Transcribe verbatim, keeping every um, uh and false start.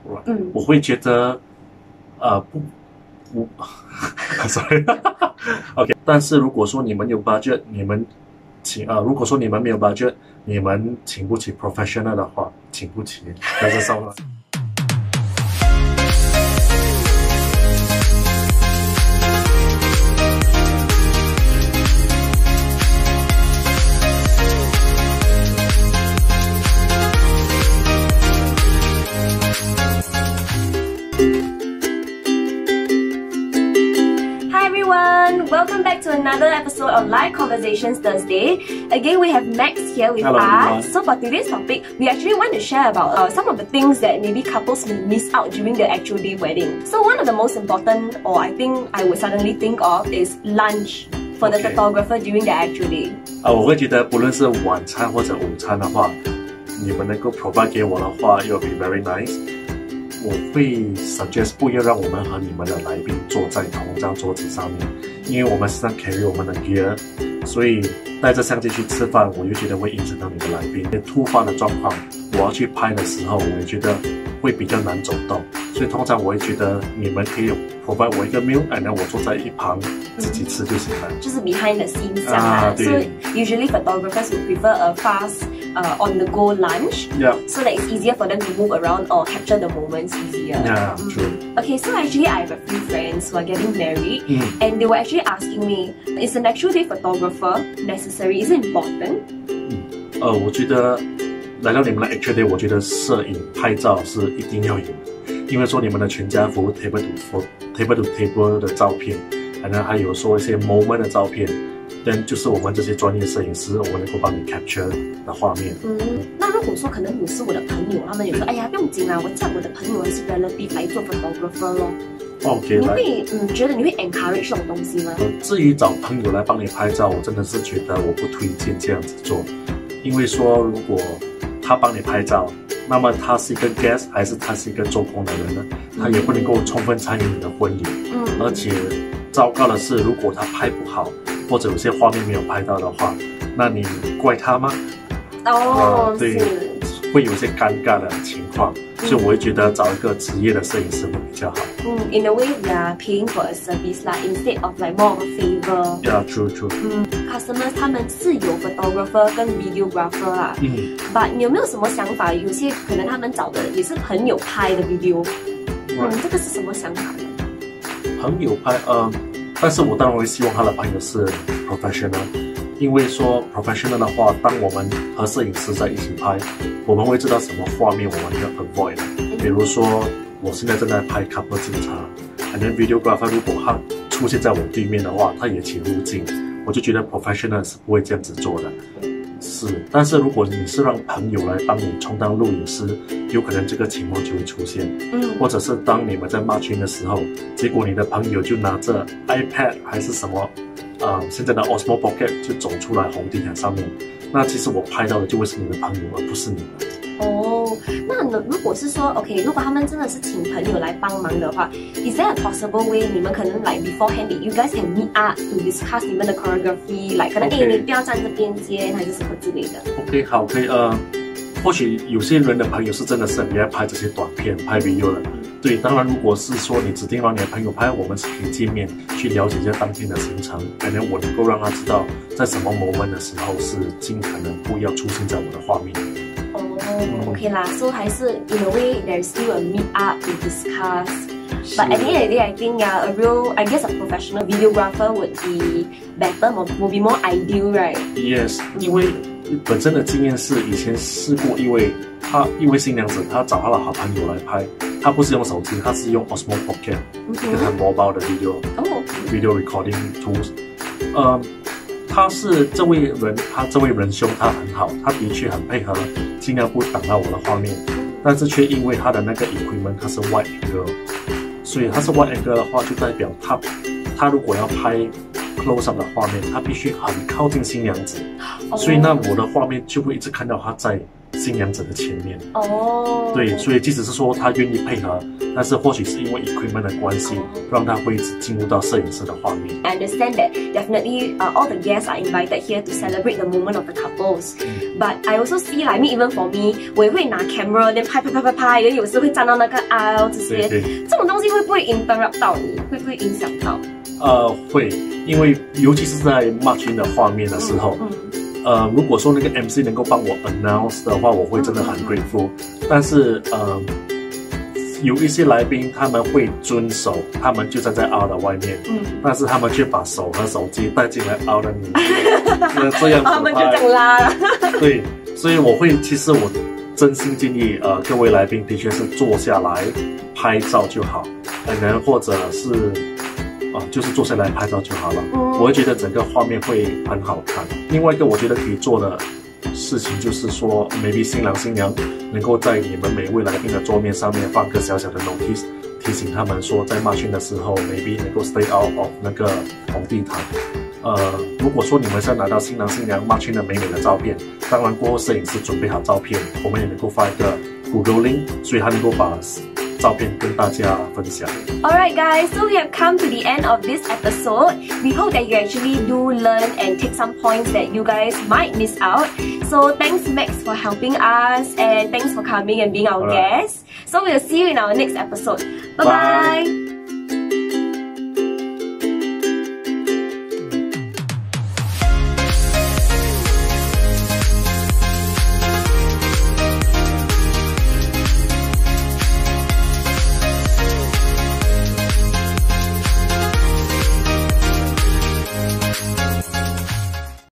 嗯，我会觉得，呃，不，不，sorry，OK， 但是如果说你们有 budget， 你们请呃，如果说你们没有 budget， 你们请不起 professional 的话，请不起，那就算了。 Welcome back to another episode of Live Conversations Thursday. Again, we have Max here with Hello, us. Everyone. So for today's topic, we actually want to share about uh, some of the things that maybe couples may miss out during the actual day wedding. So one of the most important, or I think I would suddenly think of, is lunch for the okay. photographer during the actual day. 啊，我会觉得不论是晚餐或者午餐的话，你们能够 provide 给我的话 ，it will be very nice. 我会 suggest 不要让我们和你们的来宾坐在同一张桌子上面，因为我们是在 carry 我们的 gear， 所以带着相机去吃饭，我就觉得会影响到你的来宾。突发的状况，我要去拍的时候，我也觉得会比较难走动，所以通常我会觉得你们可以 provide 我一个 meal， 然后我坐在一旁自己吃就行了。 就是 behind the scenes 这样啦。So usually photographers would prefer a fast uh, on the go lunch, yeah. so that it's easier for them to move around or capture the moments easier. Yeah, mm. true. Okay, so actually I have a few friends who are getting married, mm. and they were actually asking me, is an actual day photographer necessary? Is it important? 嗯，呃，我觉得来到你们的 actual day， 我觉得摄影拍照是一定要有的，因为说你们的全家福 table to table to table 的照片，可能还有说一些 moment 的照片。但就是我们这些专业摄影师，我们能够帮你 capture 的画面。 嗯，那如果说可能你是我的朋友，他们有说，哎呀，不用紧啦，我叫我的朋友还是 relative 来做 photographer 咯。 OK， 你会嗯觉得你会 encourage 这种东西吗？ 至于找朋友来帮你拍照，我真的是觉得我不推荐这样子做，因为说如果他帮你拍照，那么他是一个 guest 还是他是一个做工的人呢？他也不能够充分参与你的婚礼。嗯，而且糟糕的是，如果他拍不好，或者有些画面没有拍到的话，那你怪他吗？ 哦， 呃、对，会有一些尴尬的情况，所以我会觉得找一个职业的摄影师会比较好。 嗯 ，in a way we are paying for a service 啦 ，instead of like more of a favor. Yeah, true, true. 嗯 ，customers 他们是有 photographer 跟 videographer 啦。嗯 ，but 你有没有什么想法？有些可能他们找的也是朋友拍的 video。嗯，这个是什么想法呢？ 朋友拍，呃。但是我当然会希望他的朋友是 professional， 因为说 professional 的话，当我们和摄影师在一起拍，我们会知道什么画面我们要 avoid 的。比如说，我现在正在拍 couple 警察，可能 videographer 如果他出现在我对面的话，他也起入镜，我就觉得 professional 是不会这样子做的。是，但是如果你是让朋友来帮你充当录影师，有可能这个情况就会出现。嗯，或者是当你们在 matching 的时候，结果你的朋友就拿着 iPad 还是什么，呃，现在的 Osmo Pocket 就走出来红地毯上面，那其实我拍到的就会是你的朋友，而不是你们。 哦，那如果是说 ，OK， 如果他们真的是请朋友来帮忙的话 ，Is there a possible way 你们可能 like beforehand you guys can meet up to discuss 你们的 choreography， like 可能哎、okay. 你不要站这边先，还是什么之类的。 OK， 好，可以呃，或许有些人的朋友是真的是很爱拍这些短片、拍 video 的。对，当然如果是说你指定让你的朋友拍，我们是可以见面去了解一下当天的行程，可能我能够让他知道在什么 moment 的时候是尽可能不要出现在我的画面。 Oh, okay lah. So 还是 in a way there's still a meet up to discuss. But at the end of the day, I think yeah, a real, I guess a professional videographer would be better, would be more ideal, right? Yes, 因为本身的经验是以前试过一位他一位新娘子，她找她的好朋友来拍，她不是用手机，她是用 Osmo Pocket， 一个很 mobile 的 video， oh. video recording tools， 呃。他是这位人，他这位仁兄，他很好，他的确很配合，尽量不挡到我的画面，但是却因为他的那个 equipment 他是 wide angle， 所以他是 wide angle 的话，就代表他他如果要拍 close up 的画面，他必须很靠近新娘子， oh. 所以那我的画面就会一直看到他在新娘子的前面。 哦， 对，所以即使是说他愿意配合，但是或许是因为 equipment 的关系，让他会只进入到摄影师的画面。 I understand that definitely uh, all the guests are invited here to celebrate the moment of the couples. But I also see like me even for me， 我也会拿 camera， then 拍拍拍拍拍，有时会站到那个 aisle 这些，这种东西会不会 interrupt 到你？会不会影响到？ 呃，会，因为尤其是在 march in 的画面的时候。嗯嗯呃，如果说那个 M C 能够帮我 announce 的话，我会真的很 grateful。但是，呃，有一些来宾他们会遵守，他们就站在 aisle 的外面，嗯，但是他们却把手和手机带进来 aisle 的里面，那这样子他们就这样拉。对， 所以我会，其实我真心建议，呃，各位来宾的确是坐下来拍照就好，可能或者是。啊，就是坐下来拍照就好了。嗯，我会觉得整个画面会很好看。另外一个我觉得可以做的事情就是说 ，maybe 新郎新娘能够在你们每位来宾的桌面上面放个小小的 notice， 提醒他们说，在 march in 的时候 ，maybe 能够 stay out of 那个红地毯。呃，如果说你们是要拿到新郎新娘 march in 的美美的照片，当然过后摄影师准备好照片，我们也能够发一个 Google link， 所以他能够把照片跟大家分享。 Alright guys, so we have come to the end of this episode. We hope that you actually do learn and take some points that you guys might miss out. So thanks Max for helping us and thanks for coming and being our Alright. guest. So we'll see you in our next episode. Bye bye. bye.